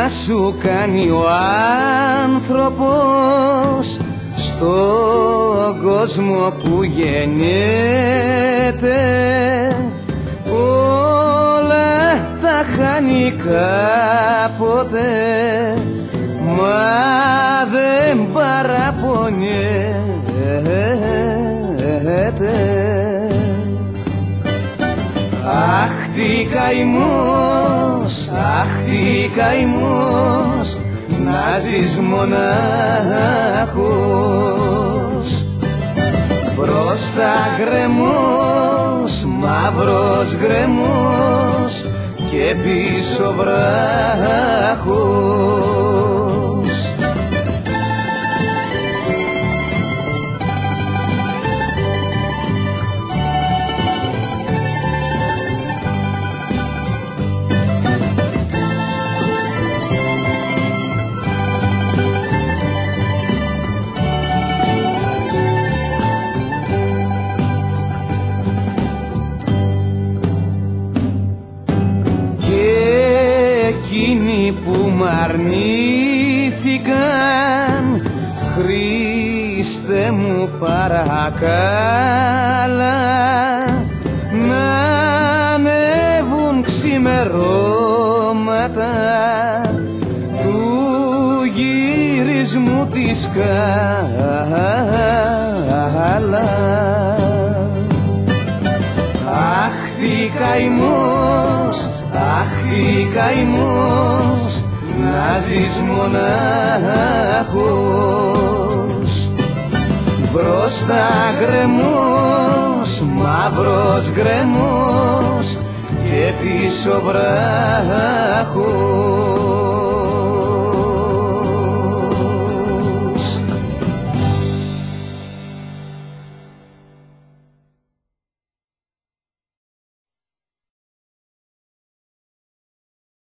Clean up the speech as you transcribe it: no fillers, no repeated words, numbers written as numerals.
να σου κάνει ο άνθρωπος στον κόσμο που γεννιέται? Όλα τα χάνει κάποτε, μα δεν παραπονιέται. Αχ τι καημός, αχ τι καημός, να ζεις μονάχος. Μπροστά γκρεμός, μαύρος γκρεμός και πίσω βράχος. Εκείνοι που μ' αρνήθηκαν, Χριστέ μου παρακάλα, να ανέβουν ξημερώματα του γυρισμού της σκάλα. Αχ τι καημός, αχ τι καημός, να ζεις μονάχος. Μπροστά γκρεμός, μαύρος γκρεμός και πίσω βράχος.